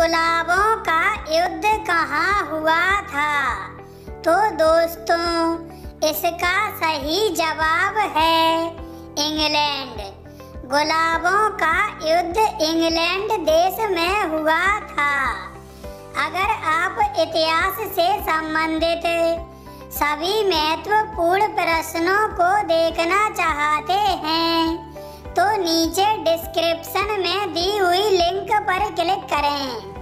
गुलाबों का युद्ध कहाँ हुआ था? तो दोस्तों, इसका सही जवाब है इंग्लैंड। गुलाबों का युद्ध इंग्लैंड देश में हुआ था। अगर आप इतिहास से संबंधित सभी महत्वपूर्ण प्रश्नों को देखना चाहते हैं तो नीचे डिस्क्रिप्शन में दी हुई लिंक पर क्लिक करें।